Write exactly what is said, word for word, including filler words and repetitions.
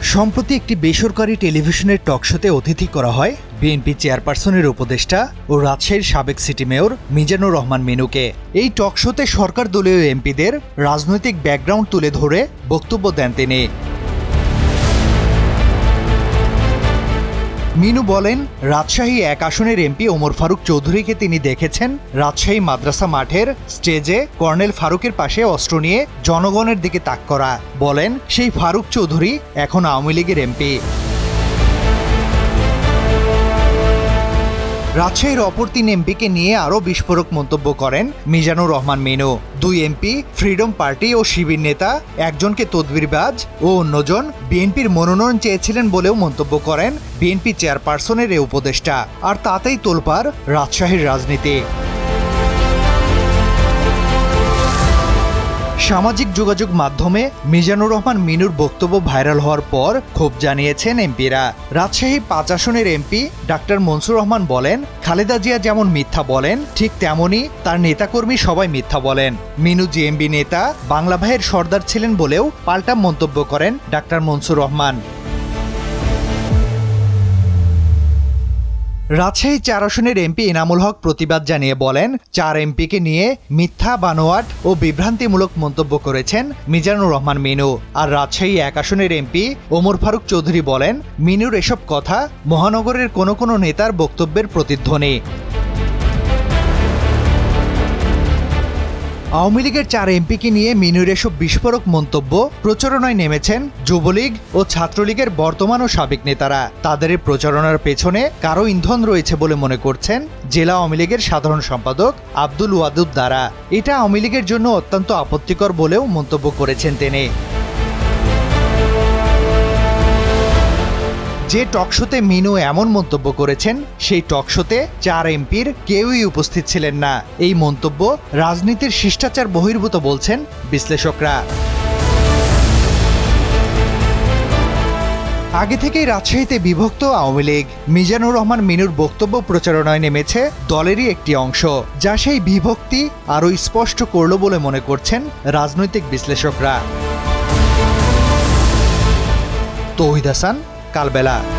সম্প্রতি একটি বেসরকারি টেলিভিশনের টকশোতে অতিথি করা হয় বিএনপি চেয়ারপারসনের উপদেষ্টা ও রাজশাহীর সাবেক সিটি মেয়র মিজানুর রহমান মিনুকে। এই টকশোতে সরকার দলীয় এমপিদের রাজনৈতিক ব্যাকগ্রাউন্ড তুলে ধরে বক্তব্য দেন তিনি। মিনু বলেন, রাজশাহী এক আসনের এমপি ওমর ফারুক চৌধুরীকে তিনি দেখেছেন রাজশাহী মাদ্রাসা মাঠের স্টেজে কর্নেল ফারুকের পাশে অস্ত্র নিয়ে জনগণের দিকে তাক করা। বলেন, সেই ফারুক চৌধুরী এখন আওয়ামী লীগের এমপি। রাজশাহীর অপর তিন এমপিকে নিয়ে আরও বিস্ফোরক মন্তব্য করেন মিজানুর রহমান মিনু। দুই এমপি ফ্রিডম পার্টি ও শিবির নেতা, একজনকে তদবিরবাজ ও অন্যজন বিএনপির মনোনয়ন চেয়েছিলেন বলেও মন্তব্য করেন বিএনপি চেয়ারপারসনের এ উপদেষ্টা। আর তাতেই তোলপাড় রাজশাহীর রাজনীতি। সামাজিক যোগাযোগ মাধ্যমে মিজানুর রহমান মিনুর বক্তব্য ভাইরাল হওয়ার পর ক্ষোভ জানিয়েছেন এমপিরা। রাজশাহী পাঁচ আসনের এমপি ডাক্তার মনসুর রহমান বলেন, খালেদা জিয়া যেমন মিথ্যা বলেন ঠিক তেমনই তার নেতাকর্মী সবাই মিথ্যা বলেন। মিনু জেএমবি নেতা, বাংলা ভাইয়ের সর্দার ছিলেন বলেও পাল্টা মন্তব্য করেন ডাক্তার মনসুর রহমান। রাজশাহী চার আসনের এমপি এনামুল হক প্রতিবাদ জানিয়ে বলেন, চার এমপিকে নিয়ে মিথ্যা, বানোয়াট ও বিভ্রান্তিমূলক মন্তব্য করেছেন মিজানুর রহমান মিনু। আর রাজশাহী এক আসনের এমপি ওমর ফারুক চৌধুরী বলেন, মিনুর এসব কথা মহানগরের কোনো কোনো নেতার বক্তব্যের প্রতিধ্বনি। আওয়ামী লীগের চার এমপিকে নিয়ে মিনুর এসব বিস্ফোরক মন্তব্য প্রচারণায় নেমেছেন যুবলীগ ও ছাত্রলীগের বর্তমান ও সাবেক নেতারা। তাদের এই প্রচারণার পেছনে কারো ইন্ধন রয়েছে বলে মনে করছেন জেলা আওয়ামী লীগের সাধারণ সম্পাদক আব্দুল ওয়াদুদ দ্বারা। এটা আওয়ামী লীগের জন্য অত্যন্ত আপত্তিকর বলেও মন্তব্য করেছেন তিনি। যে টকশোতে মিনু এমন মন্তব্য করেছেন, সেই টকশোতে চার এমপির কেউই উপস্থিত ছিলেন না। এই মন্তব্য রাজনীতির শিষ্টাচার বহির্ভূত বলছেন বিশ্লেষকরা। আগে থেকেই রাজশাহীতে বিভক্ত আওয়ামী লীগ। মিজানুর রহমান মিনুর বক্তব্য প্রচারণায় নেমেছে দলেরই একটি অংশ, যা সেই বিভক্তি আরও স্পষ্ট করল বলে মনে করছেন রাজনৈতিক বিশ্লেষকরা। তৌহিদ হাসান, কালবেলা।